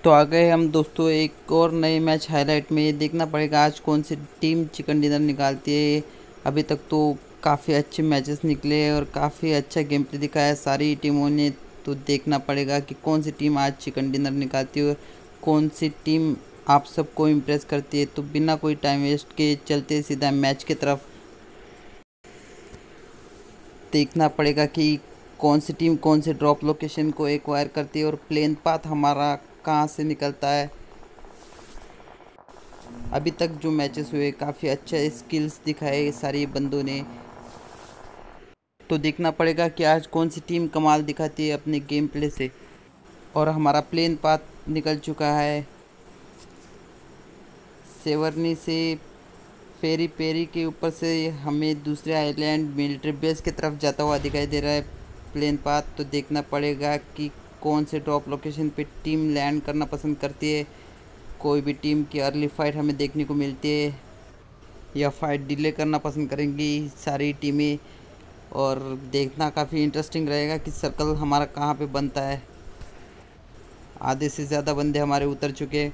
तो आ गए हम दोस्तों एक और नए मैच हाईलाइट में। ये देखना पड़ेगा आज कौन सी टीम चिकन डिनर निकालती है। अभी तक तो काफ़ी अच्छे मैचेस निकले और काफ़ी अच्छा गेम प्ले दिखाया है सारी टीमों ने। तो देखना पड़ेगा कि कौन सी टीम आज चिकन डिनर निकालती है और कौन सी टीम आप सबको इम्प्रेस करती है। तो बिना कोई टाइम वेस्ट के चलते सीधा मैच की तरफ। देखना पड़ेगा कि कौन सी टीम कौन से ड्रॉप लोकेशन को एक्वायर करती है और प्लेन पाथ हमारा कहाँ से निकलता है। अभी तक जो मैचेस हुए काफ़ी अच्छा स्किल्स दिखाए सारे बंदों ने। तो देखना पड़ेगा कि आज कौन सी टीम कमाल दिखाती है अपने गेम प्ले से। और हमारा प्लेन पाथ निकल चुका है सेवर्नी से। फेरी पेरी के ऊपर से हमें दूसरे आइलैंड मिलिट्री बेस की तरफ जाता हुआ दिखाई दे रहा है प्लेन पाथ। तो देखना पड़ेगा कि कौन से ड्रॉप लोकेशन पे टीम लैंड करना पसंद करती है। कोई भी टीम की अर्ली फाइट हमें देखने को मिलती है या फाइट डिले करना पसंद करेंगी सारी टीमें। और देखना काफ़ी इंटरेस्टिंग रहेगा कि सर्कल हमारा कहाँ पे बनता है। आधे से ज़्यादा बंदे हमारे उतर चुके।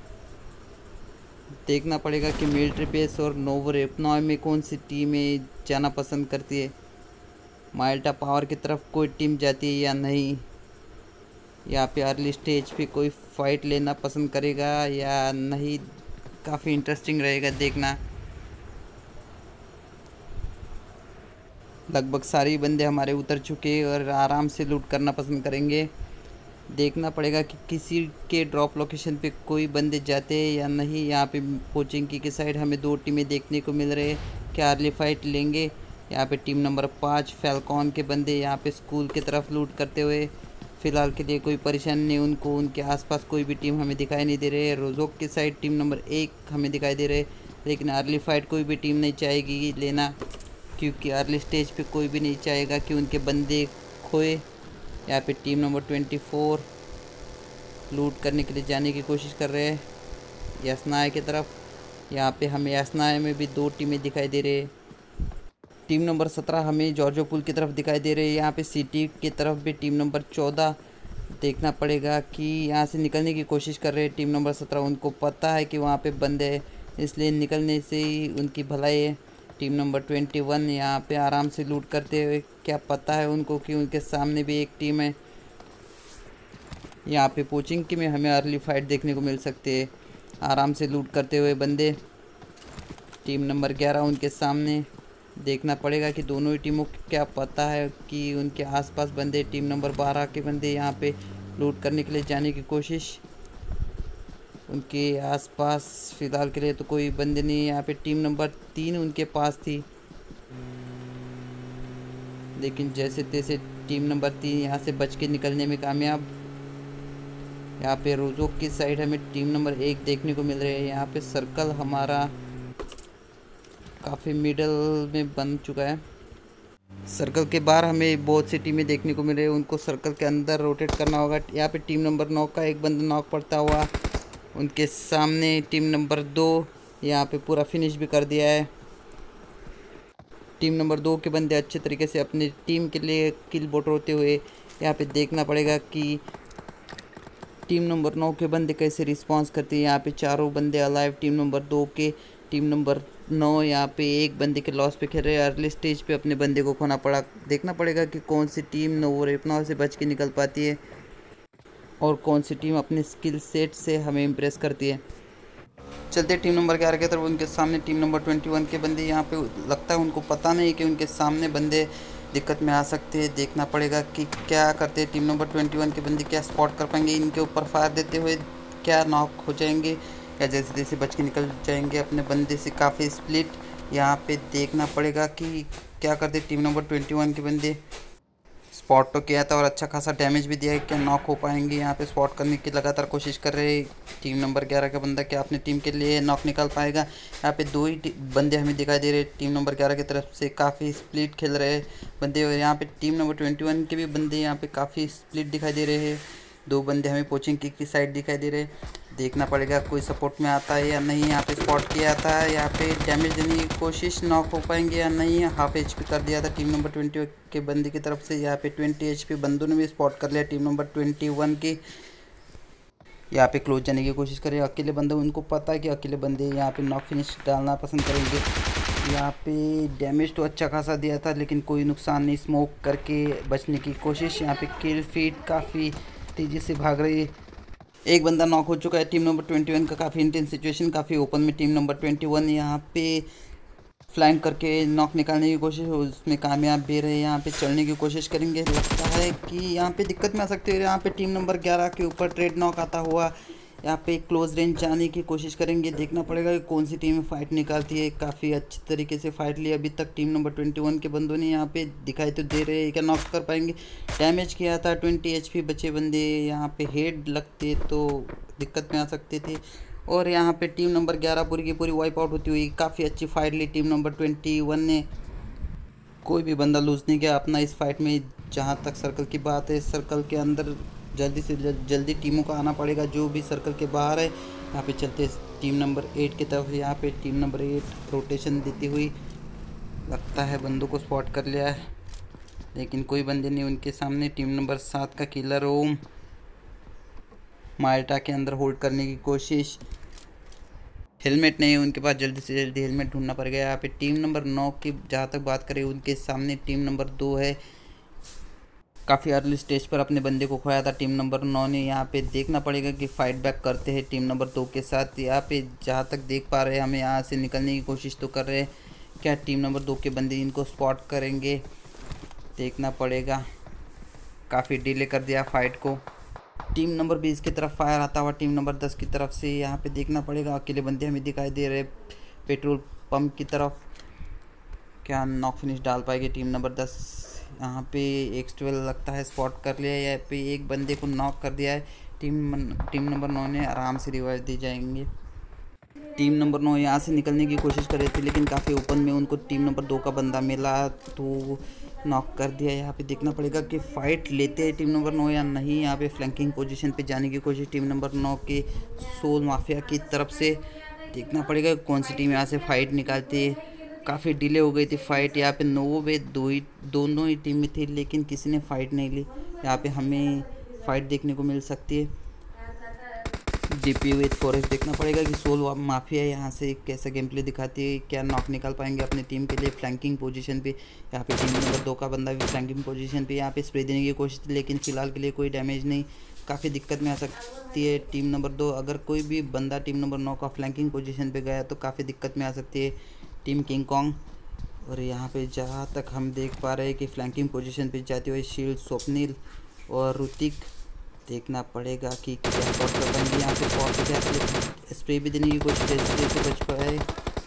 देखना पड़ेगा कि मिलिट्री बेस और नोवोरेपनॉय में कौन सी टीमें जाना पसंद करती है। माल्टा पावर की तरफ कोई टीम जाती है या नहीं। यहाँ पे अर्ली स्टेज पे कोई फाइट लेना पसंद करेगा या नहीं। काफ़ी इंटरेस्टिंग रहेगा देखना। लगभग सारे बंदे हमारे उतर चुके और आराम से लूट करना पसंद करेंगे। देखना पड़ेगा कि किसी के ड्रॉप लोकेशन पे कोई बंदे जाते हैं या नहीं। यहाँ पे पोचिंकी की साइड हमें दो टीमें देखने को मिल रहे हैं। क्या अर्ली फाइट लेंगे। यहाँ पे टीम नंबर 5 फैल्कॉन के बंदे यहाँ पे स्कूल की तरफ लूट करते हुए फ़िलहाल के लिए कोई परेशानी नहीं उनको। उनके आसपास कोई भी टीम हमें दिखाई नहीं दे रही है। रोजोक की साइड टीम नंबर 1 हमें दिखाई दे रहे, लेकिन अर्ली फाइट कोई भी टीम नहीं चाहेगी लेना, क्योंकि अर्ली स्टेज पे कोई भी नहीं चाहेगा कि उनके बंदे खोए। यहाँ पे टीम नंबर 24 लूट करने के लिए जाने की कोशिश कर रहे हैं यासनाय की तरफ। यहाँ पे हमें यासनाय में भी दो टीमें दिखाई दे रही है। टीम नंबर 17 हमें जॉर्जो पुल की तरफ दिखाई दे रही है। यहाँ पे सिटी की तरफ भी टीम नंबर 14। देखना पड़ेगा कि यहाँ से निकलने की कोशिश कर रहे हैं टीम नंबर 17। उनको पता है कि वहाँ पे बंदे हैं, इसलिए निकलने से ही उनकी भलाई है। टीम नंबर 21 यहाँ पे आराम से लूट करते हुए, क्या पता है उनको कि उनके सामने भी एक टीम है। यहाँ पे पोचिंग की में हमें अर्ली फाइट देखने को मिल सकती है। आराम से लूट करते हुए बंदे टीम नंबर 11 उनके सामने। देखना पड़ेगा कि दोनों ही टीमों को क्या पता है कि उनके आसपास बंदे। टीम नंबर 12 के बंदे यहाँ पे लूट करने के लिए जाने की कोशिश। उनके आसपास फ़िलहाल के लिए तो कोई बंदे नहीं। यहाँ पे टीम नंबर 3 उनके पास थी, लेकिन जैसे तैसे टीम नंबर 3 यहाँ से बच के निकलने में कामयाब। यहाँ पे रोजोक की साइड हमें टीम नंबर 1 देखने को मिल रही है। यहाँ पे सर्कल हमारा काफ़ी मिडल में बन चुका है। सर्कल के बाहर हमें बहुत सी टीमें देखने को मिल रही है, उनको सर्कल के अंदर रोटेट करना होगा। यहाँ पे टीम नंबर 9 का एक बंदा नॉक पड़ता हुआ उनके सामने। टीम नंबर 2 यहाँ पे पूरा फिनिश भी कर दिया है। टीम नंबर 2 के बंदे अच्छे तरीके से अपनी टीम के लिए किल बटोरते हुए। यहाँ पे देखना पड़ेगा कि टीम नंबर 9 के बंदे कैसे रिस्पांस करते हैं। यहाँ पे चारों बंदे अलाइव टीम नंबर 2 के। टीम नंबर 9 यहाँ पे एक बंदे के लॉस पे खेल रहे हैं। अर्ली स्टेज पे अपने बंदे को खोना पड़ा। देखना पड़ेगा कि कौन सी टीम नोवोरेपनॉय से बच के निकल पाती है और कौन सी टीम अपने स्किल सेट से हमें इम्प्रेस करती है। चलते टीम नंबर 11 की तरफ। उनके सामने टीम नंबर 21 के बंदे। यहाँ पे लगता है उनको पता नहीं कि उनके सामने बंदे दिक्कत में आ सकते हैं। देखना पड़ेगा कि क्या करते हैं टीम नंबर 21 के बंदे। क्या स्पॉट कर पाएंगे इनके ऊपर फायर देते हुए, क्या नॉक हो जाएंगे या जैसे तैसे बच के निकल जाएंगे अपने बंदे से। काफ़ी स्प्लिट यहाँ पे देखना पड़ेगा कि क्या करते टीम नंबर 21 के बंदे। स्पॉट तो किया था और अच्छा खासा डैमेज भी दिया है, क्या नॉक हो पाएंगे। यहाँ पे स्पॉट करने की लगातार कोशिश कर रहे हैं टीम नंबर 11 का बंदा। क्या अपनी टीम के लिए नॉक निकाल पाएगा। यहाँ पे दो ही बंदे हमें दिखाई दे रहे हैं टीम नंबर 11 की तरफ से। काफ़ी स्प्लिट खेल रहे हैं बंदे। और यहाँ पे टीम नंबर 21 के भी बंदे यहाँ पे काफ़ी स्प्लिट दिखाई दे रहे हैं। दो बंदे हमें पोचिंग की साइड दिखाई दे रहे हैं। देखना पड़ेगा कोई सपोर्ट में आता है या नहीं। यहाँ पे स्पॉट किया था, यहाँ पे डैमेज देने की कोशिश, नॉक हो पाएंगे या नहीं। हाफ HP कर दिया था टीम नंबर 20 के बंदे की तरफ से। यहाँ पे 20 HP बंदों ने भी स्पॉट कर लिया टीम नंबर 21 की। यहाँ पे क्लोज जाने की कोशिश करें। अकेले बंदे, उनको पता है कि अकेले बंदे यहाँ पे नॉक फिनिश डालना पसंद करेंगे। यहाँ पे डैमेज तो अच्छा खासा दिया था लेकिन कोई नुकसान नहीं, स्मोक करके बचने की कोशिश। यहाँ पे किल फीड काफ़ी तेज़ी से भाग रही है। एक बंदा नॉक हो चुका है टीम नंबर 21 का। काफ़ी इंटेंस सिचुएशन, काफ़ी ओपन में टीम नंबर 21 यहाँ पे फ्लैंक करके नॉक निकालने की कोशिश, उसमें कामयाब भी रहे। यहाँ पे चलने की कोशिश करेंगे। लगता है कि यहाँ पे दिक्कत में आ सकती है। यहाँ पे टीम नंबर 11 के ऊपर ट्रेड नॉक आता हुआ यहाँ पे क्लोज रेंज जाने की कोशिश करेंगे। देखना पड़ेगा कि कौन सी टीम फाइट निकालती है। काफ़ी अच्छी तरीके से फाइट ली अभी तक टीम नंबर 21 के बंदों ने। यहाँ पे दिखाई तो दे रहे हैं क्या नॉक कर पाएंगे। डैमेज किया था, 20 HP बचे बंदे। यहाँ पे हेड लगते तो दिक्कत में आ सकते थे। और यहाँ पे टीम नंबर 11 पूरी की पूरी वाइप आउट होती हुई। काफ़ी अच्छी फाइट ली टीम नंबर 21 ने। कोई भी बंदा लूज़ नहीं किया अपना इस फाइट में। जहाँ तक सर्कल की बात है, सर्कल के अंदर जल्दी से जल्दी टीमों को आना पड़ेगा जो भी सर्कल के बाहर है। यहाँ पे चलते टीम नंबर 8 की तरफ। यहाँ पे टीम नंबर 8 रोटेशन देती हुई लगता है बंदों को स्पॉट कर लिया है लेकिन कोई बंदे नहीं उनके सामने। टीम नंबर 7 का किलर ओम माल्टा के अंदर होल्ड करने की कोशिश। हेलमेट नहीं है उनके पास, जल्दी से जल्दी हेलमेट ढूंढना पड़ेगा। यहाँ पे टीम नंबर 9 की जहाँ तक बात करें, उनके सामने टीम नंबर 2 है। काफ़ी अर्ली स्टेज पर अपने बंदे को खोया था टीम नंबर 9 ने। यहाँ पे देखना पड़ेगा कि फाइट बैक करते हैं टीम नंबर 2 के साथ। यहाँ पे जहाँ तक देख पा रहे हैं, हमें यहाँ से निकलने की कोशिश तो कर रहे हैं। क्या टीम नंबर 2 के बंदे इनको स्पॉट करेंगे, देखना पड़ेगा। काफ़ी डिले कर दिया फाइट को। टीम नंबर 20 की तरफ फायर आता हुआ टीम नंबर 10 की तरफ से। यहाँ पे देखना पड़ेगा, अकेले बंदे हमें दिखाई दे रहे पेट्रोल पंप की तरफ। क्या नॉक फिनिश डाल पाएगी टीम नंबर 10। यहाँ पे X12 लगता है स्पॉट कर लिया। यहाँ पे एक बंदे को नॉक कर दिया है। टीम नंबर 9 ने आराम से रिवाइव दे जाएंगे। टीम नंबर 9 यहाँ से निकलने की कोशिश कर रही थी लेकिन काफ़ी ओपन में उनको टीम नंबर 2 का बंदा मिला तो नॉक कर दिया। यहाँ पे देखना पड़ेगा कि फ़ाइट लेते हैं टीम नंबर 9 या नहीं। यहाँ पे फ्लैंकिंग पोजीशन पे जाने की कोशिश टीम नंबर 9 के सोल माफिया की तरफ से। देखना पड़ेगा कौन सी टीम यहाँ से फ़ाइट निकालती है। काफ़ी डिले हो गई थी फाइट। यहाँ पे 9 वे दोनों ही टीम में थे लेकिन किसी ने फ़ाइट नहीं ली। यहाँ पे हमें फ़ाइट देखने को मिल सकती है। GP with forest. देखना पड़ेगा कि सोल माफिया यहाँ से कैसा गेम प्ले दिखाती है, क्या नॉक निकाल पाएंगे अपनी टीम के लिए फ्लैंकिंग पोजीशन पे। यहाँ पे टीम नंबर 2 का बंदा भी फ्लैंकिंग पोजीशन पे यहाँ पे स्प्रे देने की कोशिश थी लेकिन फ़िलहाल के लिए कोई डैमेज नहीं। काफ़ी दिक्कत में आ सकती है टीम नंबर 2। अगर कोई भी बंदा टीम नंबर 9 का फ्लैंकिंग पोजीशन पे गया तो काफ़ी दिक्कत में आ सकती है टीम किंग कॉन्ग। और यहाँ पे जहाँ तक हम देख पा रहे हैं कि फ्लैंकिंग पोजीशन पे जाते हुए शील्ड, स्वप्निल और ऋतिक। देखना पड़ेगा कि क्या स्पॉट कर पाएंगे। यहाँ पे स्पॉट पे स्प्रे भी देने की कोशिश जैसे बच पाए।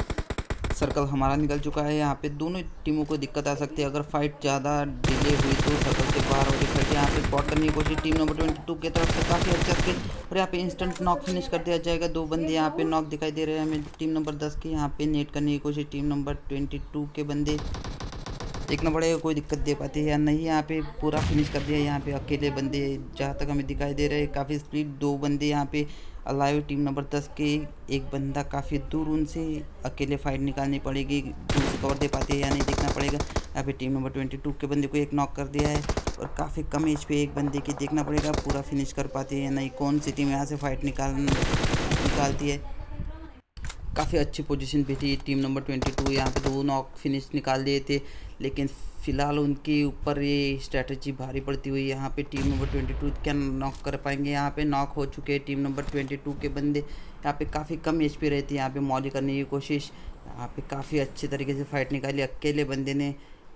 सर्कल हमारा निकल चुका है। यहाँ पे दोनों टीमों को दिक्कत आ सकती है अगर फाइट ज़्यादा डिले हुई तो सर्कल के बाहर और फाइट यहाँ पे स्पॉट करने की कोशिश टीम नंबर 22 की तरफ से। काफ़ी अच्छा स्किल और यहाँ पे इंस्टेंट नॉक फिनिश कर दिया जाएगा। 2 बंदे यहाँ पे नॉक दिखाई दे रहे हैं हमें टीम नंबर 10 के। यहाँ पे नेट करने की कोशिश टीम नंबर 22 के बंदे। देखना पड़ेगा कोई दिक्कत दे पाती है या नहीं। यहाँ पे पूरा फिनिश कर दिया। यहाँ पे अकेले बंदे जहाँ तक हमें दिखाई दे रहे हैं, काफ़ी स्पीड 2 बंदे यहाँ पे अलाइव टीम नंबर 10 के। एक बंदा काफ़ी दूर, उनसे अकेले फाइट निकालनी पड़ेगी। दूर से कवर दे पाती है या नहीं देखना पड़ेगा। यहाँ पे टीम नंबर 22 के बंदे को एक नॉक कर दिया है और काफ़ी कम एज पे एक बंदे की। देखना पड़ेगा पूरा फिनिश कर पाती है या नहीं, कौन सी टीम यहाँ से फाइट निकालती है। काफ़ी अच्छी पोजीशन पे थी टीम नंबर 22। यहाँ पे 2 नॉक फिनिश निकाल दिए थे लेकिन फ़िलहाल उनके ऊपर ये स्ट्रैटेजी भारी पड़ती हुई। यहाँ पे टीम नंबर 22 क्या नॉक कर पाएंगे। यहाँ पे नॉक हो चुके हैं टीम नंबर 22 के बंदे। यहाँ पे काफ़ी कम HP रहती है। यहाँ पे मौली करने की कोशिश। यहाँ पे काफ़ी अच्छे तरीके से फाइट निकाली अकेले बंदे ने।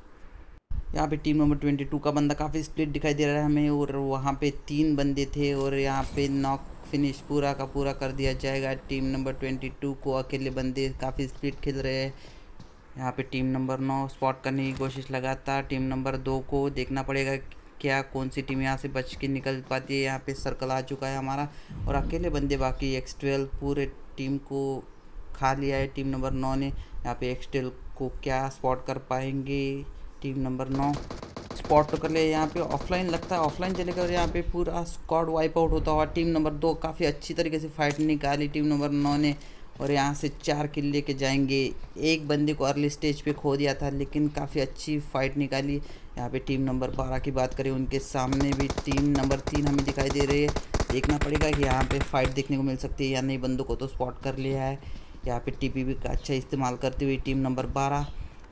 यहाँ पे टीम नंबर 22 का बंदा काफ़ी स्प्लिट दिखाई दे रहा है हमें और वहाँ पे 3 बंदे थे और यहाँ पे नॉक फिनिश पूरा का पूरा कर दिया जाएगा। टीम नंबर 22 को अकेले बंदे काफ़ी स्प्लिट खेल रहे हैं। यहाँ पे टीम नंबर 9 स्पॉट करने की कोशिश लगातार टीम नंबर 2 को। देखना पड़ेगा क्या कौन सी टीम यहाँ से बच के निकल पाती है। यहाँ पे सर्कल आ चुका है हमारा और अकेले बंदे बाकी। X12 पूरे टीम को खा लिया है टीम नंबर 9 ने। यहाँ पे X12 को क्या स्पॉट कर पाएंगे टीम नंबर 9। स्पॉट तो कर लिया। यहाँ पे ऑफलाइन लगता है ऑफलाइन चलेगा और यहाँ पे पूरा स्क्वाड वाइप आउट होता हुआ टीम नंबर 2। काफ़ी अच्छी तरीके से फाइट निकाली टीम नंबर 9 ने और यहाँ से 4 किल लेके जाएंगे। एक बंदे को अर्ली स्टेज पे खो दिया था लेकिन काफ़ी अच्छी फाइट निकाली। यहाँ पे टीम नंबर 12 की बात करें, उनके सामने भी टीम नंबर 3 हमें दिखाई दे रही है। देखना पड़ेगा कि यहाँ पे फाइट देखने को मिल सकती है या नहीं। बंदों को तो स्पॉट कर लिया है। यहाँ पे टीपीबी का अच्छा इस्तेमाल करते हुए टीम नंबर 12।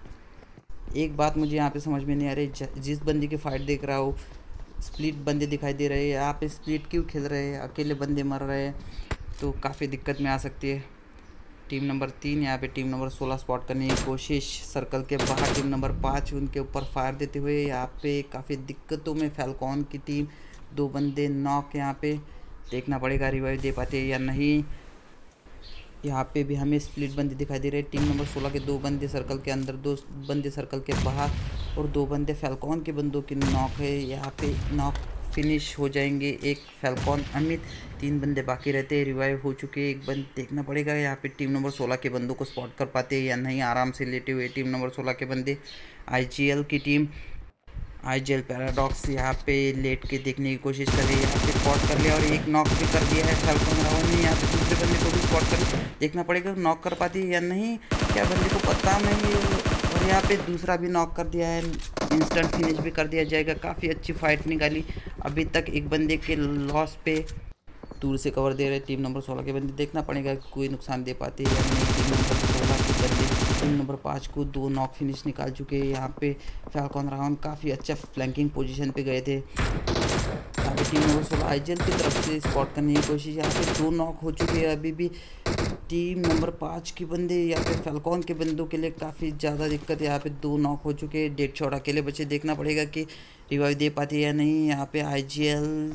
एक बात मुझे यहाँ पे समझ में नहीं आ रही, जिस बंदे की फ़ाइट देख रहा हूँ स्प्लिट बंदे दिखाई दे रहे हैं। यहाँ पे स्प्लिट क्यों खेल रहे हैं, अकेले बंदे मर रहे हैं, तो काफ़ी दिक्कत में आ सकती है। टीम नंबर 3 यहाँ पे टीम नंबर 16 स्पॉट करने की कोशिश। सर्कल के बाहर टीम नंबर 5 उनके ऊपर फायर देते हुए यहाँ पे काफ़ी दिक्कतों में फैल्कॉन की टीम। 2 बंदे नॉक। यहाँ पे देखना पड़ेगा रिवाइव दे पाते हैं या नहीं। यहाँ पे भी हमें स्प्लिट बंदे दिखाई दे रहे हैं। टीम नंबर 16 के 2 बंदे सर्कल के अंदर, 2 बंदे सर्कल के बाहर और 2 बंदे फैल्कॉन के बंदों की नॉक है। यहाँ पे नॉक फिनिश हो जाएंगे। एक फैल्कॉन अमित, 3 बंदे बाकी रहते हैं, रिवाइव हो चुके। एक बंद देखना पड़ेगा यहाँ पे टीम नंबर 16 के बंदों को स्पॉट कर पाते हैं या नहीं। आराम से लेटे हुए टीम नंबर 16 के बंदे। आईजीएल की टीम, आईजीएल पैराडॉक्स यहाँ पे लेट के देखने की कोशिश कर रही है। यहाँ पे स्पॉट कर लिया और एक नॉक भी कर दिया है फैल्कॉन रावण ने। यहाँ पे दूसरे बंदे को भी स्पॉट कर देखना पड़ेगा नॉक कर पाती है या नहीं, क्या बंदे को पता नहीं। और यहाँ पे दूसरा भी नॉक कर दिया है, इंस्टेंट फिनिश भी कर दिया जाएगा। काफ़ी अच्छी फाइट निकाली। अभी तक एक बंदे के लॉस पे दूर से कवर दे रहे टीम नंबर 16 के बंदे। देखना पड़ेगा कोई नुकसान दे पाते हैं या नहीं। टीम नंबर 16 के बंदे टीम नंबर 5 को 2 नॉक फिनिश निकाल चुके हैं। यहाँ पे फैल्कॉन रावण काफ़ी अच्छा फ्लैंकिंग पोजीशन पे गए थे। यहाँ पे टीम नंबर 16 आईजीएल की तरफ से स्पॉट करने की कोशिश। यहाँ पे 2 नॉक हो चुके हैं। अभी भी टीम नंबर 5 के बंदे, यहाँ पे फैल्कॉन के बंदों के लिए काफ़ी ज़्यादा दिक्कत है। यहाँ पे 2 नॉक हो चुके हैं। डेड शॉट अकेले बचे। देखना पड़ेगा कि रिवाइव दे पाती है या नहीं। यहाँ पे आईजीएल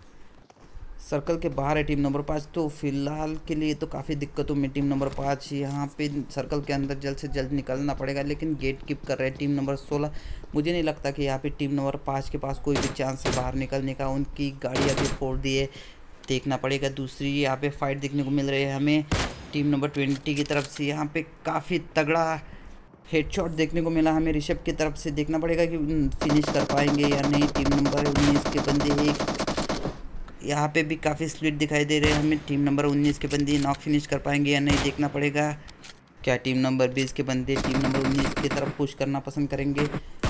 सर्कल के बाहर है टीम नंबर 5, तो फिलहाल के लिए तो काफ़ी दिक्कतों में टीम नंबर 5 यहाँ पे सर्कल के अंदर जल्द से जल्द निकलना पड़ेगा, लेकिन गेट कीप कर रहे हैं टीम नंबर 16। मुझे नहीं लगता कि यहाँ पे टीम नंबर 5 के पास कोई भी चांस है बाहर निकलने का। उनकी गाड़ी अभी फोड़ दी है। देखना पड़ेगा। दूसरी यहाँ पे फाइट देखने को मिल रही है हमें टीम नंबर 20 की तरफ से। यहाँ पे काफ़ी तगड़ा हेडशॉट देखने को मिला हमें ऋषभ की तरफ से। देखना पड़ेगा कि फिनिश कर पाएंगे या नहीं। टीम नंबर 19 के बंदे, एक यहाँ पे भी काफ़ी स्प्लिट दिखाई दे रहे हैं हमें। टीम नंबर 19 के बंदे नॉक फिनिश कर पाएंगे या नहीं, देखना पड़ेगा। क्या टीम नंबर 20 के बंदे टीम नंबर 19 की तरफ पुश करना पसंद करेंगे।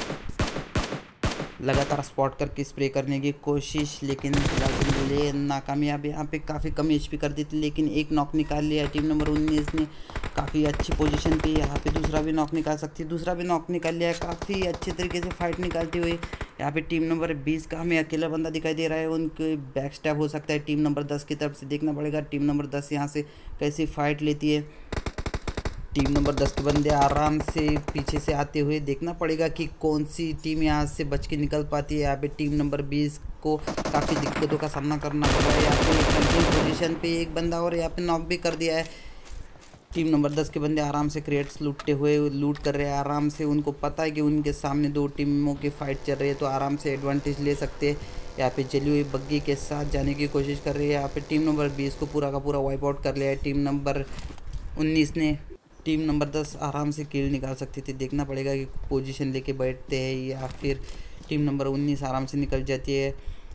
लगातार स्पॉट करके स्प्रे करने की कोशिश, लेकिन फिलहाल नाकामयाब। यहाँ पे काफ़ी कम एचपी कर दी थी, लेकिन एक नॉक निकाल लिया टीम नंबर 19 ने। काफ़ी अच्छी पोजीशन पे यहाँ पे दूसरा भी नॉक निकाल सकती है। दूसरा भी नॉक निकाल लिया है। काफ़ी अच्छे तरीके से फाइट निकालते हुए यहाँ पे टीम नंबर 20 का हमें अकेला बंदा दिखाई दे रहा है। उनके बैक स्टैप हो सकता है टीम नंबर 10 की तरफ से। देखना पड़ेगा टीम नंबर 10 यहाँ से कैसी फाइट लेती है। टीम नंबर 10 के बंदे आराम से पीछे से आते हुए। देखना पड़ेगा कि कौन सी टीम यहाँ से बच के निकल पाती है। यहाँ पे टीम नंबर 20 को काफ़ी दिक्कतों का सामना करना पड़ रहा है। यहाँ पे कंट्रोल पोजीशन पे एक बंदा और यहाँ पे नॉक भी कर दिया है। टीम नंबर 10 के बंदे आराम से क्रेट्स लूटते हुए लूट कर रहे हैं आराम से। उनको पता है कि उनके सामने 2 टीमों की फाइट चल रही है, तो आराम से एडवांटेज ले सकते हैं। यहाँ पे जली हुई बग्गी के साथ जाने की कोशिश कर रही है। यहाँ पे टीम नंबर 20 को पूरा का पूरा वाइप आउट कर लिया है टीम नंबर 19 ने। टीम नंबर 10 आराम से किल निकाल सकती थी। देखना पड़ेगा कि पोजीशन लेके बैठते हैं या फिर टीम नंबर 19 आराम से निकल जाती है।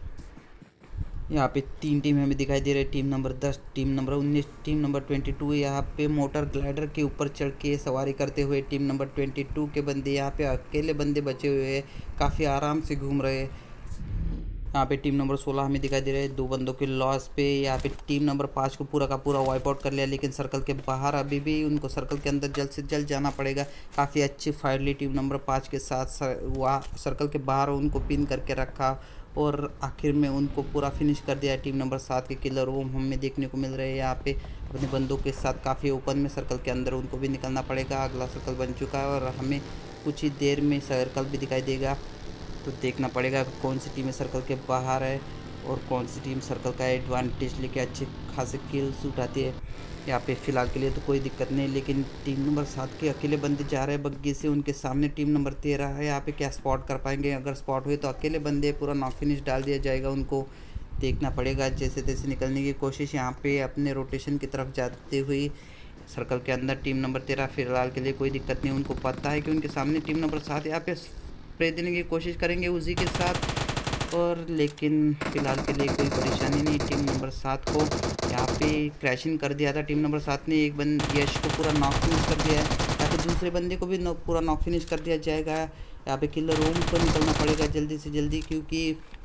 यहाँ पे 3 टीम हमें दिखाई दे रही है। Team number 10, team number 19, team number 22। यहाँ पे मोटर ग्लाइडर के ऊपर चढ़ के सवारी करते हुए टीम नंबर 22 के बंदे। यहाँ पे अकेले बंदे बचे हुए हैं, काफ़ी आराम से घूम रहे हैं। यहाँ पे टीम नंबर 16 हमें दिखाई दे रहा है 2 बंदों के लॉस पे। यहाँ पे टीम नंबर 5 को पूरा का पूरा वाइप आउट कर लिया, लेकिन सर्कल के बाहर अभी भी उनको सर्कल के अंदर जल्द से जल्द जाना पड़ेगा। काफ़ी अच्छी फाइट ली टीम नंबर 5 के साथ। वहाँ सर्कल के बाहर उनको पिन करके रखा और आखिर में उनको पूरा फिनिश कर दिया। टीम नंबर 7 के किलर वो हमें देखने को मिल रहे हैं यहाँ पे अपने बंदों के साथ काफ़ी ओपन में सर्कल के अंदर। उनको भी निकलना पड़ेगा। अगला सर्कल बन चुका है और हमें कुछ ही देर में सर्कल भी दिखाई देगा, तो देखना पड़ेगा कौन सी टीमें सर्कल के बाहर है और कौन सी टीम सर्कल का एडवांटेज लेके अच्छे खासे किल्स उठाती है। यहाँ पे फ़िलहाल के लिए तो कोई दिक्कत नहीं, लेकिन टीम नंबर 7 के अकेले बंदे जा रहे हैं बग्गी से। उनके सामने टीम नंबर 13 है। यहाँ पे क्या स्पॉट कर पाएंगे? अगर स्पॉट हुए तो अकेले बंदे पूरा नॉक फिनिश डाल दिया जाएगा उनको। देखना पड़ेगा जैसे तैसे निकलने की कोशिश। यहाँ पे अपने रोटेशन की तरफ जाते हुए सर्कल के अंदर टीम नंबर 13 फिलहाल के लिए कोई दिक्कत नहीं। उनको पता है कि उनके सामने टीम नंबर 7 यहाँ पे स्प्रे देने की कोशिश करेंगे उसी के साथ, और लेकिन फ़िलहाल के लिए कोई परेशानी नहीं। टीम नंबर 7 को यहाँ पे क्रैशिंग कर दिया था टीम नंबर 7 ने। एक बंद यश को पूरा नॉक फिनिश कर दिया है, ताकि दूसरे बंदे को भी पूरा नॉक फिनिश कर दिया जाएगा। यहाँ पे किलर रूम को निकलना पड़ेगा जल्दी से जल्दी, क्योंकि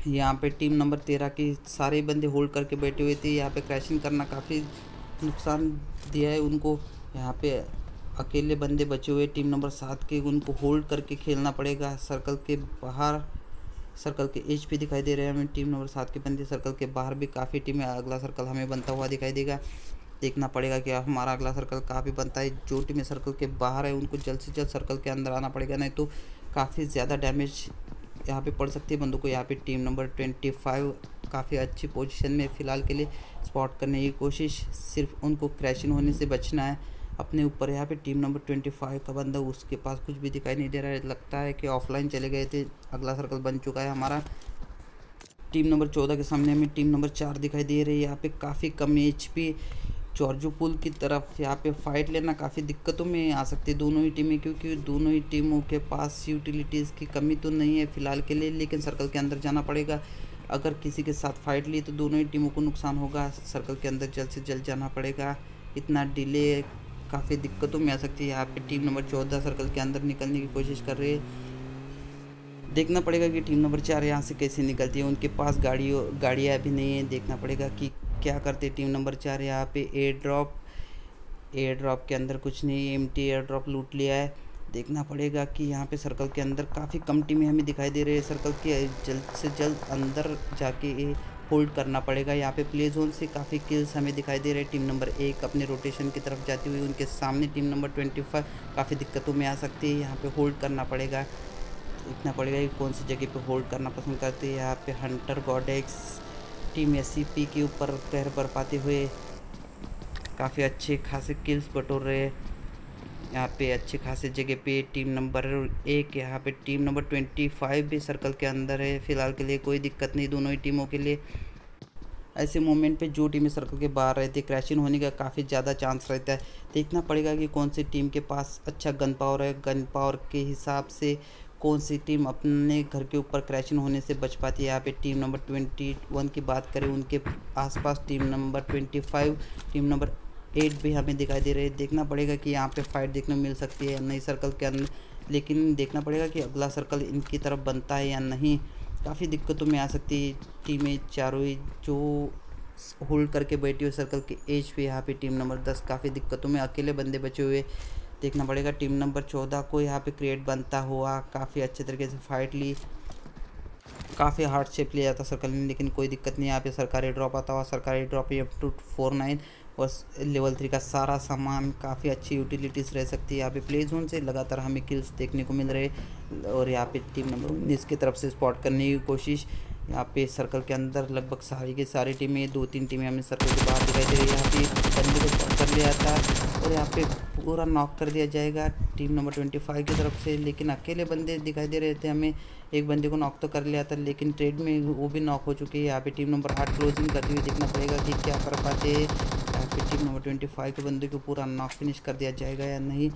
यहाँ पे टीम नंबर 13 की सारे बंदे होल्ड करके बैठे हुए थे। यहाँ पे क्रैशिंग करना काफ़ी नुकसान दिया है उनको। यहाँ पे अकेले बंदे बचे हुए टीम नंबर 7 के, उनको होल्ड करके खेलना पड़ेगा। सर्कल के बाहर सर्कल के एज पे दिखाई दे रहे हैं हमें टीम नंबर 7 के बंदे। सर्कल के बाहर भी काफ़ी टीमें, अगला सर्कल हमें बनता हुआ दिखाई देगा। देखना पड़ेगा कि हमारा अगला सर्कल काफ़ी बनता है। जो टीमें सर्कल के बाहर है उनको जल्द से जल्द सर्कल के अंदर आना पड़ेगा, नहीं तो काफ़ी ज़्यादा डैमेज यहाँ पे पड़ सकती है बंदों को। यहाँ पे टीम नंबर 25 काफ़ी अच्छी पोजीशन में फ़िलहाल के लिए स्पॉट करने की कोशिश, सिर्फ उनको क्रैशिंग होने से बचना है अपने ऊपर। यहाँ पे टीम नंबर 25 का बंदा, उसके पास कुछ भी दिखाई नहीं दे रहा है, लगता है कि ऑफलाइन चले गए थे। अगला सर्कल बन चुका है हमारा। टीम नंबर 14 के सामने हमें टीम नंबर 4 दिखाई दे रही है। यहाँ पे काफ़ी कम HP जॉर्जो पुल की तरफ यहाँ पे फाइट लेना काफ़ी दिक्कतों में आ सकती है दोनों ही टीमें, क्योंकि दोनों ही टीमों के पास यूटिलिटीज़ की कमी तो नहीं है फ़िलहाल के लिए, लेकिन सर्कल के अंदर जाना पड़ेगा। अगर किसी के साथ फाइट ली तो दोनों ही टीमों को नुकसान होगा। सर्कल के अंदर जल्द से जल्द जाना पड़ेगा, इतना डिले काफ़ी दिक्कतों में आ सकती है। यहाँ पे टीम नंबर 14 सर्कल के अंदर निकलने की कोशिश कर रही है। देखना पड़ेगा कि टीम नंबर 4 यहाँ से कैसे निकलती है। उनके पास गाड़ियाँ भी नहीं है। देखना पड़ेगा कि क्या करते टीम नंबर 4। यहाँ पे एयर ड्रॉप के अंदर कुछ नहीं, एम्प्टी एयर ड्रॉप लूट लिया है। देखना पड़ेगा कि यहाँ पे सर्कल के अंदर काफ़ी कम टीमें हमें दिखाई दे रही है। सर्कल के जल्द से जल्द अंदर जाके होल्ड करना पड़ेगा। यहाँ पे प्ले जोन से काफ़ी किल्स हमें दिखाई दे रहे हैं। टीम नंबर 1 अपने रोटेशन की तरफ जाती हुई, उनके सामने टीम नंबर 25 काफ़ी दिक्कतों में आ सकती है। यहाँ पे होल्ड करना पड़ेगा, देखना पड़ेगा कि कौन सी जगह पे होल्ड करना पसंद करते हैं। यहाँ पे हंटर गॉडेक्स टीम SCP के ऊपर पैर बर पाते हुए काफ़ी अच्छे खासे किल्स बटोर रहे हैं। यहाँ पे अच्छे खासे जगह पे टीम नंबर 1, यहाँ पे टीम नंबर 25 भी सर्कल के अंदर है। फ़िलहाल के लिए कोई दिक्कत नहीं दोनों ही टीमों के लिए। ऐसे मोमेंट पे जो टीमें सर्कल के बाहर रहती है, क्रैशिंग होने का काफ़ी ज़्यादा चांस रहता है। देखना पड़ेगा कि कौन सी टीम के पास अच्छा गन पावर है। गन पावर के हिसाब से कौन सी टीम अपने घर के ऊपर क्रैशिंग होने से बच पाती है। यहाँ पे टीम नंबर 21 की बात करें, उनके आसपास टीम नंबर 25, टीम नंबर 8 भी हमें दिखाई दे रहे हैं। देखना पड़ेगा कि यहाँ पे फाइट देखने को मिल सकती है नई सर्कल के अंदर, लेकिन देखना पड़ेगा कि अगला सर्कल इनकी तरफ बनता है या नहीं। काफ़ी दिक्कतों में आ सकती है टीमें चारों ही जो होल्ड करके बैठी हुई सर्कल के एज पे। यहाँ पे टीम नंबर 10 काफ़ी दिक्कतों में, अकेले बंदे बचे हुए। देखना पड़ेगा टीम नंबर 14 को यहाँ पे क्रिएट बनता हुआ, काफ़ी अच्छे तरीके से फाइट ली, काफ़ी हार्ड शेप लिया जाता सर्कल ने, लेकिन कोई दिक्कत नहीं। यहाँ पे सरकारी ड्रॉप आता हुआ, सरकारी ड्रॉप M249 और लेवल 3 का सारा सामान, काफ़ी अच्छी यूटिलिटीज़ रह सकती है। यहाँ पे प्ले जोन से लगातार हमें किल्स देखने को मिल रहे, और यहाँ पे टीम नंबर 19 की तरफ से स्पॉट करने की कोशिश। यहाँ पे सर्कल के अंदर लगभग सारी की सारी टीमें, 2-3 टीमें हमें सर्कल के बाहर दिखाई दे रही है। यहाँ पे बंदे को स्पॉट कर लिया था और यहाँ पे पूरा नॉक कर दिया जाएगा टीम नंबर 25 की तरफ से, लेकिन अकेले बंदे दिखाई दे रहे थे हमें। एक बंदे को नॉक तो कर लिया था, लेकिन ट्रेड में वो भी नॉक हो चुकी है। यहाँ पे टीम नंबर 8 क्लोजिंग करती हुई, देखना पड़ेगा कि क्या कर पाते हैं। यहाँ पे टीम नंबर 25 के बंदे को पूरा नॉक फिनिश कर दिया जाएगा या नहीं।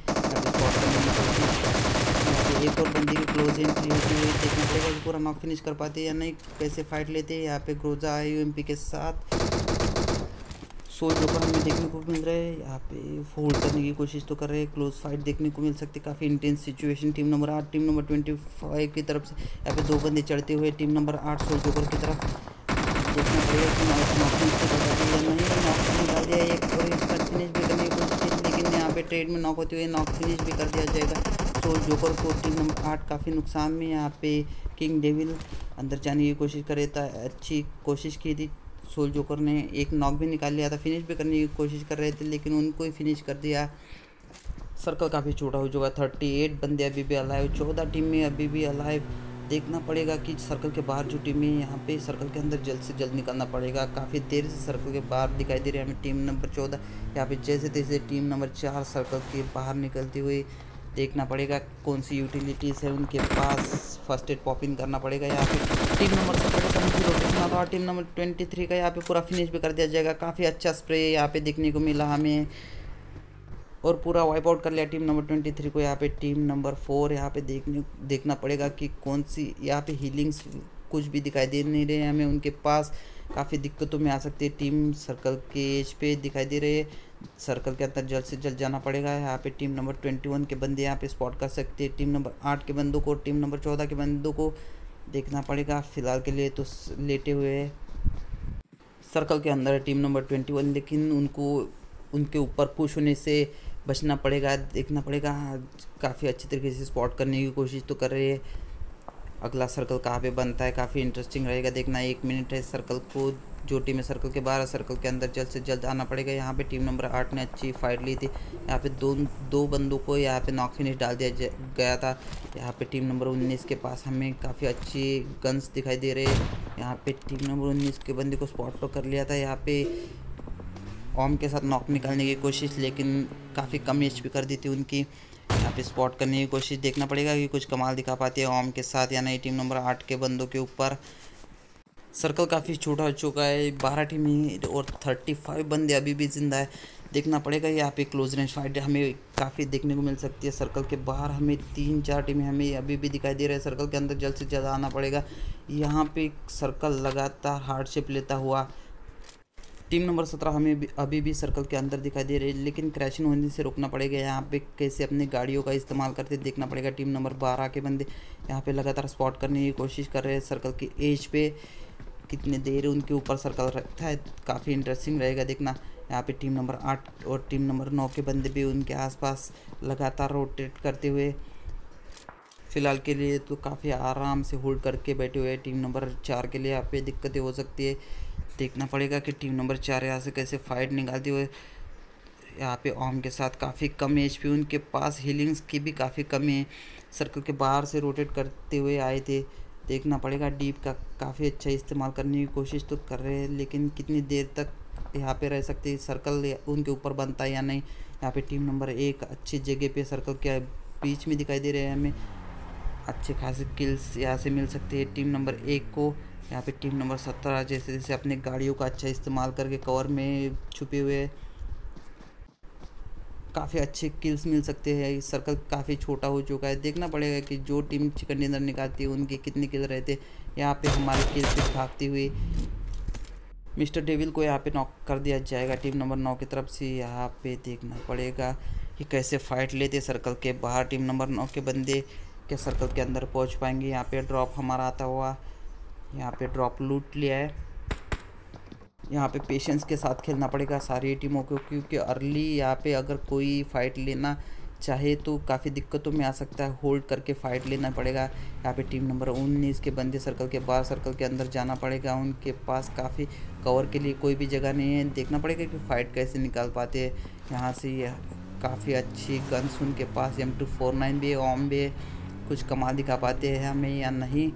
एक और बंदे की क्लोज एंट्री होती हुई, देखना पड़ेगा कि पूरा नॉक फिनिश कर पाते हैं या नहीं, कैसे फाइट लेते हैं। यहाँ पे ग्रोजा UMP के साथ सोल जोकर हमें देखने को मिल रहा है। यहाँ पे होल्ड करने की कोशिश तो कर रहे हैं, क्लोज फाइट देखने को मिल सकती है, काफ़ी intense situation. Team number 8 team number 25 की तरफ से यहाँ पे 2 बंदे चढ़ते हुए टीम नंबर 8 सोल जोकर की तरफ। देखना पड़ेगा कि नॉक निकाल दिया एक, और इसका फिनिश भी करने की कोशिश की, लेकिन यहाँ पे ट्रेड में नॉक होते हुए नॉक फिनिश भी कर दिया जाएगा सोल जोकर को। टीम नंबर 8 काफ़ी नुकसान में। यहाँ पे किंग डेविल अंदर जाने की कोशिश करे था, अच्छी कोशिश की थी। सोल जोकर ने एक नॉक भी निकाल लिया था, फिनिश भी करने की कोशिश कर रहे थे, लेकिन उनको ही फिनिश कर दिया। सर्कल काफ़ी छोटा हो चुका, 38 बंदे अभी भी अलाइव, 14 टीम में अभी भी अलाइव। देखना पड़ेगा कि सर्कल के बाहर जो टीमें, यहाँ पे सर्कल के अंदर जल्द से जल्द निकलना पड़ेगा। काफ़ी देर से सर्कल के बाहर दिखाई दे रही है हमें टीम नंबर 14। यहाँ पे जैसे तैसे टीम नंबर 4 सर्कल के बाहर निकलती हुई। देखना पड़ेगा कौन सी यूटिलिटीज़ है उनके पास, फर्स्ट एड पॉप इन करना पड़ेगा। यहाँ पे टीम नंबर 17 का रोटेशन और टीम नंबर 23 का यहाँ पे पूरा फिनिश भी कर दिया जाएगा। काफ़ी अच्छा स्प्रे यहाँ पे देखने को मिला हमें, और पूरा वाइप आउट कर लिया टीम नंबर 23 को। यहाँ पे टीम नंबर 4 यहाँ पे देखना पड़ेगा कि कौन सी, यहाँ पे हीलिंग्स कुछ भी दिखाई दे नहीं रहे हमें उनके पास, काफ़ी दिक्कतों में आ सकती है टीम। सर्कल के एज पे दिखाई दे रहे हैं, सर्कल के अंदर जल्द से जल्द जाना पड़ेगा। यहाँ पे टीम नंबर 21 के बंदे यहाँ पे स्पॉट कर सकते हैं टीम नंबर 8 के बंदों को, टीम नंबर 14 के बंदों को। देखना पड़ेगा। फ़िलहाल के लिए तो लेटे हुए है। सर्कल के अंदर है टीम नंबर 21, लेकिन उनको उनके ऊपर पुश होने से बचना पड़ेगा। देखना पड़ेगा, काफ़ी अच्छी तरीके से स्पॉट करने की कोशिश तो कर रहे हैं। अगला सर्कल कहाँ पे बनता है, काफ़ी इंटरेस्टिंग रहेगा देखना। 1 मिनट है सर्कल को, जो टीम है सर्कल के बाहर, सर्कल के अंदर जल्द से जल्द आना पड़ेगा। यहाँ पे टीम नंबर 8 ने अच्छी फाइट ली थी। यहाँ पे दो बंदों को यहाँ पे नॉक फिनिश डाल दिया गया था। यहाँ पे टीम नंबर 19 के पास हमें काफ़ी अच्छी गन्स दिखाई दे रहे हैं। यहाँ पे टीम नंबर 19 के बंदे को स्पॉट तो कर लिया था। यहाँ पे ओम के साथ नॉक निकालने की कोशिश, लेकिन काफ़ी कम एचपी कर दी थी उनकी। यहाँ पे स्पॉट करने की कोशिश, देखना पड़ेगा कि कुछ कमाल दिखा पाती है ओम के साथ या नहीं टीम नंबर 8 के बंदों के ऊपर। सर्कल काफ़ी छोटा हो चुका है, 12 टीम ही और 35 बंदे अभी भी जिंदा है। देखना पड़ेगा, यहाँ पे क्लोज रेंज फाइट हमें काफ़ी देखने को मिल सकती है। सर्कल के बाहर हमें 3-4 टीमें हमें अभी भी दिखाई दे रहे हैं। सर्कल के अंदर जल्द से जल्द आना पड़ेगा। यहाँ पे सर्कल लगातार हार्डशिप लेता हुआ टीम नंबर 17 हमें अभी भी सर्कल के अंदर दिखाई दे रही है, लेकिन क्रैशिंग होने से रोकना पड़ेगा। यहाँ पे कैसे अपनी गाड़ियों का इस्तेमाल करते देखना पड़ेगा। टीम नंबर 12 के बंदे यहाँ पे लगातार स्पॉट करने की कोशिश कर रहे हैं। सर्कल की एज पे कितने देर उनके ऊपर सर्कल रखता है, काफ़ी इंटरेस्टिंग रहेगा देखना। यहाँ पे टीम नंबर 8 और टीम नंबर 9 के बंदे भी उनके आसपास लगातार रोटेट करते हुए फ़िलहाल के लिए तो काफ़ी आराम से होल्ड करके बैठे हुए हैं। टीम नंबर 4 के लिए यहाँ पे दिक्कतें हो सकती है। देखना पड़ेगा कि टीम नंबर 4 यहाँ से कैसे फाइट निकालती हुए। यहाँ पे ओम के साथ काफ़ी कम एचपी, उनके पास हीलिंग्स की भी काफ़ी कमी है। सर्कल के बाहर से रोटेट करते हुए आए थे। देखना पड़ेगा, डीप का काफ़ी अच्छा इस्तेमाल करने की कोशिश तो कर रहे हैं, लेकिन कितनी देर तक यहाँ पे रह सकते हैं, सर्कल उनके ऊपर बनता है या नहीं। यहाँ पे टीम नंबर 1 अच्छी जगह पे सर्कल के बीच में दिखाई दे रहे हैं। हमें अच्छे खासे किल्स यहाँ से मिल सकते हैं टीम नंबर 1 को। यहाँ पे टीम नंबर 17 जैसे जैसे अपने गाड़ियों का अच्छा इस्तेमाल करके कवर में छुपे हुए काफ़ी अच्छे किल्स मिल सकते हैं। सर्कल काफ़ी छोटा हो चुका है। देखना पड़ेगा कि जो टीम चिकन डिनर निकालती है उनके कितने किल रहते। यहाँ पे हमारे किल से भागती हुई मिस्टर डेविल को यहाँ पे नॉक कर दिया जाएगा टीम नंबर 9 की तरफ से। यहाँ पे देखना पड़ेगा कि कैसे फाइट लेते सर्कल के बाहर टीम नंबर 9 के बंदे, क्या सर्कल के अंदर पहुँच पाएंगे। यहाँ पे ड्रॉप हमारा आता हुआ, यहाँ पे ड्रॉप लूट लिया है। यहाँ पे पेशेंस के साथ खेलना पड़ेगा सारी टीमों को, क्योंकि अर्ली यहाँ पे अगर कोई फ़ाइट लेना चाहे तो काफ़ी दिक्कतों में आ सकता है। होल्ड करके फ़ाइट लेना पड़ेगा। यहाँ पे टीम नंबर 19 के बंदे सर्कल के बाहर सर्कल के अंदर जाना पड़ेगा। उनके पास काफ़ी कवर के लिए कोई भी जगह नहीं है। देखना पड़ेगा कि फ़ाइट कैसे निकाल पाते हैं यहाँ से। काफ़ी अच्छी गन्स उनके पास, M249 भी है, ओम भी है। कुछ कमाल दिखा पाते हैं हमें या नहीं।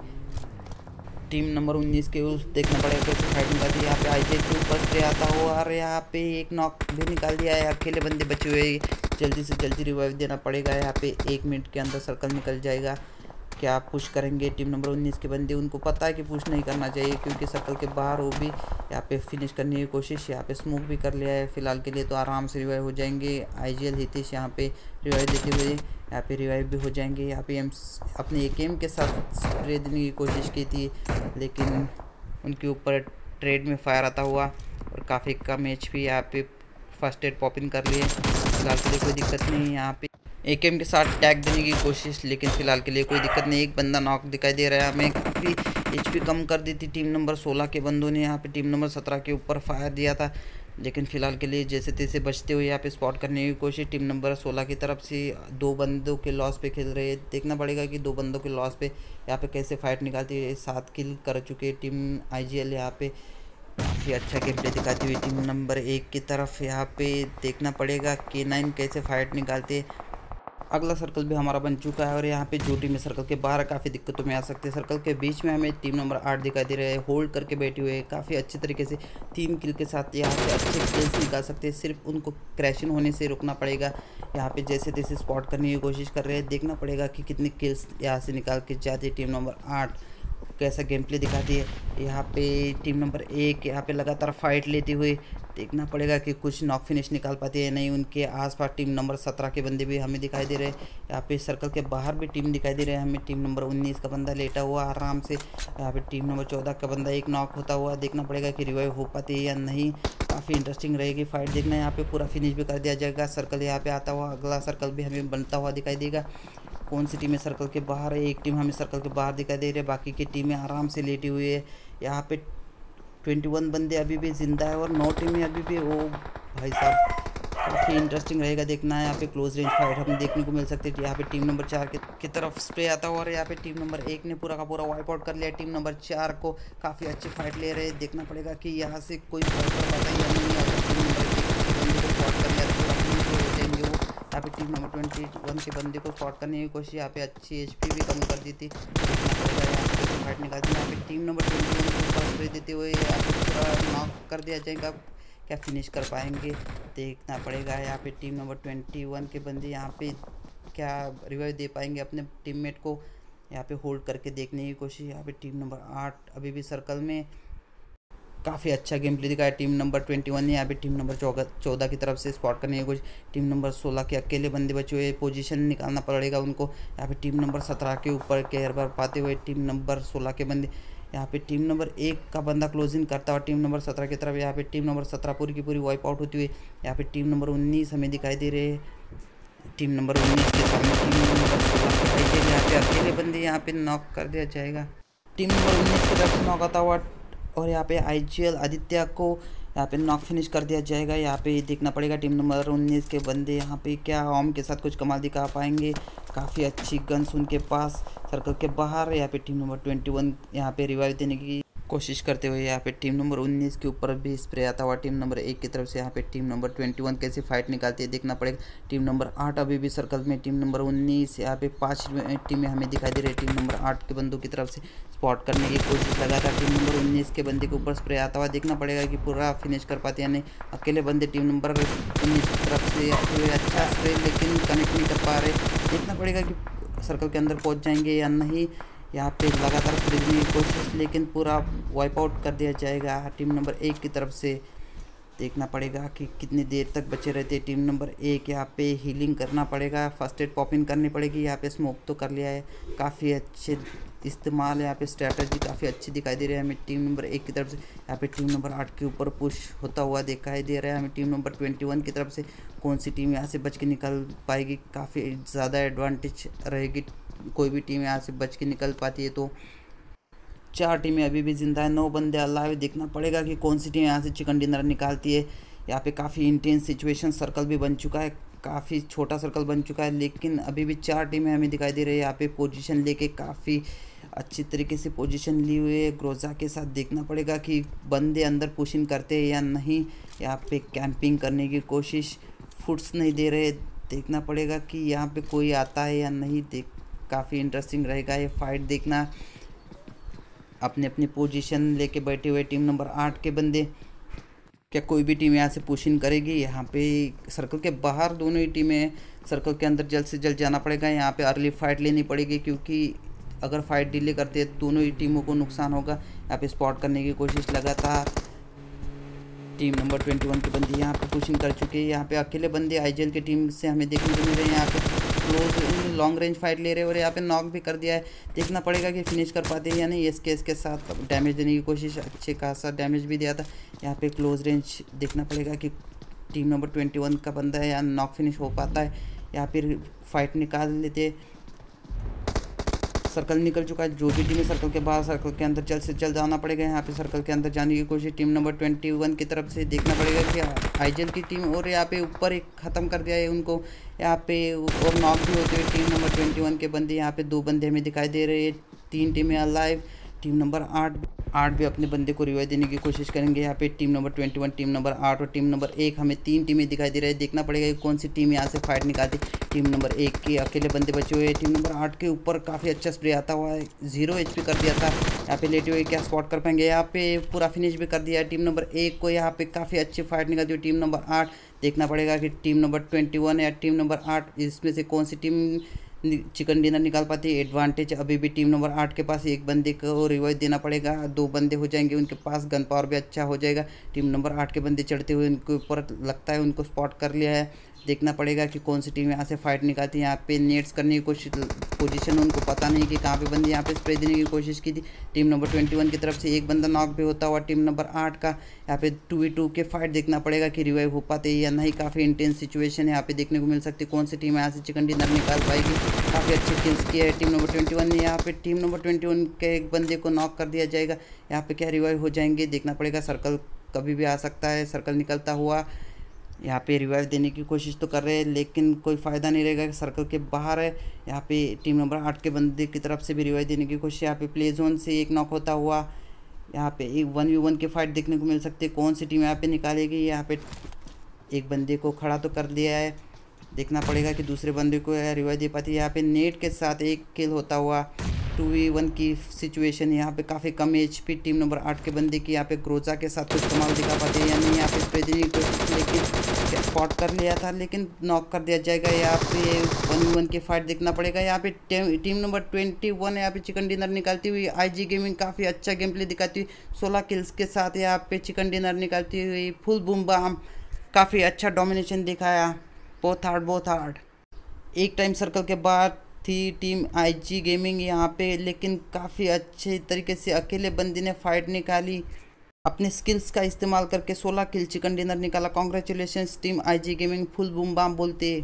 टीम नंबर 19 के उस देखना पड़ेगा कैसे फाइट निकालती है। यहाँ पे आईजे के ऊपर से आता हुआ और यहाँ पे एक नॉक भी निकाल दिया है। अकेले बंदे बचे हुए, जल्दी से जल्दी रिवाइव देना पड़ेगा। यहाँ पे 1 मिनट के अंदर सर्कल निकल जाएगा। क्या पुश करेंगे टीम नंबर 19 के बंदे, उनको पता है कि पुश नहीं करना चाहिए क्योंकि सर्कल के बाहर वो भी यहाँ पे फिनिश करने की कोशिश। यहाँ पे स्मोक भी कर लिया है। फिलहाल के लिए तो आराम से रिवाइव हो जाएंगे। आईजीएल हितेश यहाँ पे रिवाइव देते हुए यहाँ पे रिवाइव भी हो जाएंगे। यहाँ पे अपने एकेएम के साथ स्प्रे देने की कोशिश की थी, लेकिन उनके ऊपर ट्रेड में फायर आता हुआ और काफ़ी कम एचपी। यहाँ पे फर्स्ट एड पॉपिंग कर लिए। फिलहाल के लिए कोई दिक्कत नहीं है। यहाँ पे एकेएम के साथ टैग देने की कोशिश, लेकिन फ़िलहाल के लिए कोई दिक्कत नहीं। एक बंदा नॉक दिखाई दे रहा है हमें। काफ़ी एचपी कम कर दी थी टीम नंबर 16 के बंदों ने। यहाँ पे टीम नंबर 17 के ऊपर फायर दिया था, लेकिन फ़िलहाल के लिए जैसे तैसे बचते हुए यहाँ पे स्पॉट करने की कोशिश। टीम नंबर 16 की तरफ से 2 बंदों के लॉस पे खेल रहे हैं। देखना पड़ेगा कि 2 बंदों के लॉस पे यहाँ पे कैसे फाइट निकालती है। 7 किल कर चुके टीम आईजीएल। यहाँ पे काफ़ी अच्छा गेम प्ले दिखाती हुई टीम नंबर 1 की तरफ। यहाँ पे देखना पड़ेगा K9 कैसे फाइट निकालते। अगला सर्कल भी हमारा बन चुका है और यहाँ पे जो टीम है सर्कल के बाहर काफ़ी दिक्कतों में आ सकते हैं। सर्कल के बीच में हमें टीम नंबर 8 दिखाई दे रहे हैं, होल्ड करके बैठे हुए हैं। काफ़ी अच्छे तरीके से 3 किल के साथ यहाँ से अच्छे किल्स निकाल सकते हैं। सिर्फ उनको क्रैशिंग होने से रुकना पड़ेगा। यहाँ पे जैसे तैसे स्पॉट करने की कोशिश कर रहे हैं। देखना पड़ेगा कि कितने किल्स यहाँ से निकाल के जाती है टीम नंबर 8, कैसा गेम प्ले दिखाती है। यहाँ पे टीम नंबर 1 यहाँ पे लगातार फाइट लेते हुए देखना पड़ेगा कि कुछ नॉक फिनिश निकाल पाती है नहीं। उनके आसपास टीम नंबर 17 के बंदे भी हमें दिखाई दे रहे हैं। यहाँ पे सर्कल के बाहर भी टीम दिखाई दे रहे हैं हमें। टीम नंबर 19 का बंदा लेटा हुआ आराम से। यहाँ पे टीम नंबर 14 का बंदा एक नॉक होता हुआ। देखना पड़ेगा कि रिवाइव हो पाती है या नहीं। काफ़ी इंटरेस्टिंग रहेगी फाइट देखना। यहाँ पे पूरा फिनिश भी कर दिया जाएगा। सर्कल यहाँ पे आता हुआ अगला सर्कल भी हमें बनता हुआ दिखाई देगा। कौन सी टीमें सर्कल के बाहर है। एक टीम हमें सर्कल के बाहर दिखाई दे रही है, बाकी की टीमें आराम से लेटी हुई है। यहाँ पे 21 बंदे अभी भी ज़िंदा है और 9 टीमें अभी भी। ओ भाई साहब, काफ़ी इंटरेस्टिंग रहेगा देखना। यहाँ पे क्लोज रेंज फाइट हमें देखने को मिल सकती है। यहाँ पे टीम नंबर 4 की तरफ स्प्रे आता हुआ और यहाँ पे टीम नंबर 1 ने पूरा का पूरा वाइप आउट कर लिया। टीम नंबर 4 को काफ़ी अच्छी फाइट ले रहे हैं। देखना पड़ेगा कि यहाँ से कोई फाइट कर पाता है या नहीं। अगर टीम नंबर 1 के बंदे को स्पॉट कर लिया तो पूरा हो जाएंगे वो। यहाँ पे टीम नंबर 21 के बंदे को स्पॉट करने की कोशिश, यहाँ पे अच्छी HP भी कम कर दी थी। देखना पड़ेगा यहाँ से फाइट निकाल दी। यहाँ पे टीम नंबर 21 को ऊपर स्प्रे देते हुए यहाँ पे पूरा नॉक कर दिया जाएगा। क्या फिनिश कर पाएंगे देखना पड़ेगा। यहाँ पे टीम नंबर 21 के बंदे यहाँ पे क्या रिवाइव दे पाएंगे अपने टीममेट को। यहाँ पे होल्ड करके देखने की कोशिश। यहाँ पे टीम नंबर 8 अभी भी सर्कल में काफ़ी अच्छा गेम प्ले दिखाया टीम नंबर 21 ने। यहाँ पे टीम नंबर 14 की तरफ से स्पॉट करने की कोशिश। टीम नंबर 16 के अकेले बंदे बचे हुए, पोजीशन निकालना पड़ेगा उनको। यहाँ पे टीम नंबर 17 के ऊपर केयर बार पाते हुए टीम नंबर 16 के बंदे। यहाँ पे टीम नंबर 1 का बंदा क्लोजिंग करता हुआ टीम नंबर 17 की तरफ। यहाँ पे टीम नंबर 17 पूरी की पूरी वाइप आउट होती हुई यहाँ पे टीम नंबर 19 हमें दिखाई दे रहे हैं। टीम नंबर 19 के सामने टीम नंबर 16 के यहाँ पे अकेले बंदे यहाँ पे नॉक कर दिया जाएगा। टीम नंबर 19 की तरफ से नॉक आता हुआ और यहाँ पे IGL आदित्य को यहाँ पे नॉक फिनिश कर दिया जाएगा। यहाँ पे देखना पड़ेगा टीम नंबर 19 के बंदे यहाँ पे क्या ओम के साथ कुछ कमाल दिखा पाएंगे। काफ़ी अच्छी गन्स उनके पास सर्कल के बाहर। यहाँ पे टीम नंबर 21 यहाँ पे रिवाइव देने की कोशिश करते हुए यहाँ पे टीम नंबर 19 के ऊपर भी स्प्रे आता हुआ टीम नंबर 1 की तरफ से। यहाँ पे टीम नंबर 21 कैसे फाइट निकालती है देखना पड़ेगा। टीम नंबर 8 अभी भी सर्कल में। टीम नंबर 19 यहाँ पे 5 टीमें हमें दिखाई दे रही है। टीम नंबर 8 के बंदों की तरफ से स्पॉट करने की कोशिश लगातार टीम नंबर 19 के बंदे के ऊपर स्प्रे आता हुआ। देखना पड़ेगा कि पूरा फिनिश कर पाते या नहीं। अकेले बंदे टीम नंबर 19 की तरफ से आते हुए अच्छा स्प्रे लेकिन कनेक्ट नहीं कर पा रहे। देखना पड़ेगा कि सर्कल के अंदर पहुँच जाएंगे या नहीं। यहाँ पे लगातार खरीदने की कोशिश लेकिन पूरा वाइप आउट कर दिया जाएगा टीम नंबर 1 की तरफ से। देखना पड़ेगा कि कितनी देर तक बचे रहते टीम नंबर 1। यहाँ पे हीलिंग करना पड़ेगा, फर्स्ट एड पॉपिंग करनी पड़ेगी। यहाँ पे स्मोक तो कर लिया है, काफ़ी अच्छे इस्तेमाल। यहाँ पे स्ट्रैटेजी काफ़ी अच्छी दिखाई दे रही है हमें टीम नंबर 1 की तरफ से। यहाँ पे टीम नंबर 8 के ऊपर पुश होता हुआ दिखाई दे रहा है हमें टीम नंबर 21 की तरफ से। कौन सी टीम यहाँ से बच के निकल पाएगी, काफ़ी ज़्यादा एडवांटेज रहेगी। कोई भी टीम यहाँ से बच के निकल पाती है तो 4 टीमें अभी भी जिंदा है, 9 बंदे अलाइव। देखना पड़ेगा कि कौन सी टीम यहाँ से चिकन डिनर निकालती है। यहाँ पे काफ़ी इंटेंस सिचुएशन, सर्कल भी बन चुका है, काफ़ी छोटा सर्कल बन चुका है लेकिन अभी भी 4 टीमें हमें दिखाई दे रही है। यहाँ पे पोजीशन लेके काफ़ी अच्छी तरीके से पोजीशन ली हुई है ग्रोजा के साथ। देखना पड़ेगा कि बंदे अंदर पुशिंग करते हैं या नहीं। यहाँ पे कैंपिंग करने की कोशिश, फुट्स नहीं दे रहे। देखना पड़ेगा कि यहाँ पे कोई आता है या नहीं। काफ़ी इंटरेस्टिंग रहेगा ये फाइट देखना। अपनी अपनी पोजीशन लेके बैठे हुए टीम नंबर 8 के बंदे। क्या कोई भी टीम यहाँ से पुशिंग करेगी? यहाँ पे सर्कल के बाहर दोनों ही टीमें, सर्कल के अंदर जल्द से जल्द जाना पड़ेगा। यहाँ पे अर्ली फाइट लेनी पड़ेगी क्योंकि अगर फाइट डिले करते हैं दोनों ही टीमों को नुकसान होगा। यहाँ पे स्पॉट करने की कोशिश लगातार टीम नंबर 21 के बंदे यहाँ पे पुशिंग कर चुके हैं। यहाँ पे अकेले बंदे IGL की टीम से हमें देखने को मिल रहे हैं। यहाँ पे क्लोज लॉन्ग रेंज फाइट ले रहे हैं और यहाँ पे नॉक भी कर दिया है। देखना पड़ेगा कि फिनिश कर पाते हैं या नहीं। SKS के साथ डैमेज देने की कोशिश, अच्छे खासा डैमेज भी दिया था। यहाँ पे क्लोज रेंज देखना पड़ेगा कि टीम नंबर 21 का बंदा है या नॉक फिनिश हो पाता है या फिर फाइट निकाल लेते। सर्कल निकल चुका है, जो भी टीम है सर्कल के बाहर, सर्कल के अंदर जल्द से जल्द आना पड़ेगा। यहाँ पे सर्कल के अंदर जाने की कोशिश टीम नंबर 21 की तरफ से। देखना पड़ेगा कि IGL की टीम और यहाँ पे ऊपर एक ख़त्म कर दिया है उनको यहाँ पे, और नॉक भी होते हुए टीम नंबर 21 के बंदे। यहाँ पे 2 बंदे हमें दिखाई दे रहे हैं, 3 टीमें अलाइव। टीम नंबर 8 भी अपने बंदे को रिवाइव देने की कोशिश करेंगे। यहाँ पे टीम नंबर 21, टीम नंबर 8 और टीम नंबर 1 हमें 3 टीमें दिखाई दे रही है। देखना पड़ेगा कि कौन सी टीम यहाँ से फाइट निकालती। टीम नंबर 1 के अकेले बंदे बचे हुए हैं। टीम नंबर 8 के ऊपर काफ़ी अच्छा स्प्रे आता हुआ है, 0 HP कर दिया था। यहाँ पे लेटे हुए क्या स्पॉट कर पाएंगे? यहाँ पे पूरा फिनिश भी कर दिया है टीम नंबर 1 को। यहाँ पे काफ़ी अच्छी फाइट निकालती हुई टीम नंबर 8। देखना पड़ेगा कि टीम नंबर 21 या टीम नंबर 8 इसमें से कौन सी टीम चिकन डिनर निकाल पाती है। एडवांटेज अभी भी टीम नंबर 8 के पास, एक बंदे को रिवाइव देना पड़ेगा, 2 बंदे हो जाएंगे उनके पास, गन पावर भी अच्छा हो जाएगा। टीम नंबर 8 के बंदे चढ़ते हुए उनके ऊपर लगता है उनको स्पॉट कर लिया है। देखना पड़ेगा कि कौन सी टीम यहाँ से फाइट निकालती है। यहाँ पे नेट्स करने की कोशिश, पोजीशन उनको पता नहीं कि कहाँ पे बंदे यहाँ पे स्प्रे देने की कोशिश की थी। टीम नंबर 21 की तरफ से एक बंदा नॉक भी होता हुआ टीम नंबर 8 का। यहाँ पे 2v2 के फाइट देखना पड़ेगा कि रिवाइव हो पाते या नहीं। काफ़ी इंटेंस सिचुएशन यहाँ पे देखने को मिल सकती है। कौन सी टीम यहाँ से चिकन डिनर निकाल पाएगी। काफ़ी अच्छी किल्स की है टीम नंबर 21 ने। यहाँ पे टीम नंबर 21 के एक बंदे को नॉक कर दिया जाएगा। यहाँ पे क्या रिवाइव हो जाएंगे देखना पड़ेगा। सर्कल कभी भी आ सकता है। सर्कल निकलता हुआ यहाँ पे रिवाइव देने की कोशिश तो कर रहे हैं लेकिन कोई फ़ायदा नहीं रहेगा। सर्कल के बाहर है। यहाँ पे टीम नंबर 8 के बंदे की तरफ से भी रिवाइव देने की कोशिश। यहाँ पे प्ले जोन से एक नॉक होता हुआ यहाँ पे एक 1v1 के फाइट देखने को मिल सकती है। कौन सी टीम यहाँ पे निकालेगी। यहाँ पे एक बंदे को खड़ा तो कर दिया है। देखना पड़ेगा कि दूसरे बंदे को रिवाइव दे पाती है। यहाँ पे नेट के साथ एक किल होता हुआ 2v1 की सिचुएशन। यहाँ पे काफ़ी कम HP टीम नंबर 8 के बंदे की। यहाँ पे ग्रोजा के साथ कुछ कमाल दिखा पाते हैं या नहीं। यहाँ पे स्प्रे देने की कोशिश लेकिन स्पॉट कर लिया था लेकिन नॉक कर दिया जाएगा। यहाँ पे 1v1 की फाइट देखना पड़ेगा। यहाँ पे टीम नंबर 21 यहाँ पे चिकन डिनर निकालती हुई IG गेमिंग काफ़ी अच्छा गेम प्ले दिखाती हुई 16 किल्स के साथ यहाँ पे चिकन डिनर निकालती हुई फुल बूम बाम काफ़ी अच्छा डोमिनेशन दिखाया। बहुत हार्ड। एक टाइम सर्कल के बाद थी टीम IG गेमिंग यहाँ पे लेकिन काफ़ी अच्छे तरीके से अकेले बंदे ने फाइट निकाली। अपने स्किल्स का इस्तेमाल करके 16 किल चिकन डिनर निकाला। Congratulations team IG gaming. Full boom bam बोलते।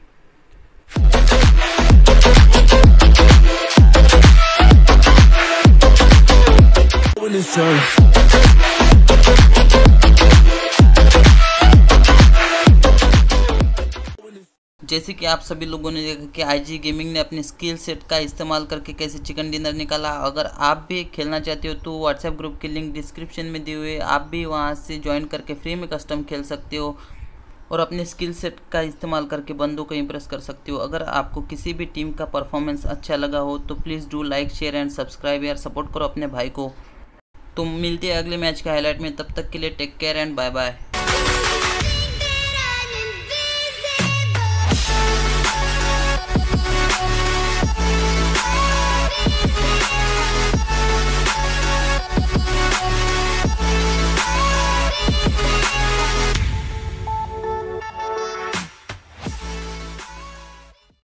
जैसे कि आप सभी लोगों ने देखा कि IG गेमिंग ने अपने स्किल सेट का इस्तेमाल करके कैसे चिकन डिनर निकाला। अगर आप भी खेलना चाहते हो तो व्हाट्सएप ग्रुप की लिंक डिस्क्रिप्शन में दी हुई है। आप भी वहां से ज्वाइन करके फ्री में कस्टम खेल सकते हो और अपने स्किल सेट का इस्तेमाल करके बंदों को इम्प्रेस कर सकते हो। अगर आपको किसी भी टीम का परफॉर्मेंस अच्छा लगा हो तो please do like share and subscribe यार। सपोर्ट करो अपने भाई को। तो मिलते हैं अगले मैच के हाईलाइट में। तब तक के लिए take care and bye bye.